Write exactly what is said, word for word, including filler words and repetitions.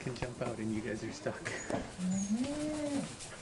can jump out and you guys are stuck. Mm-hmm.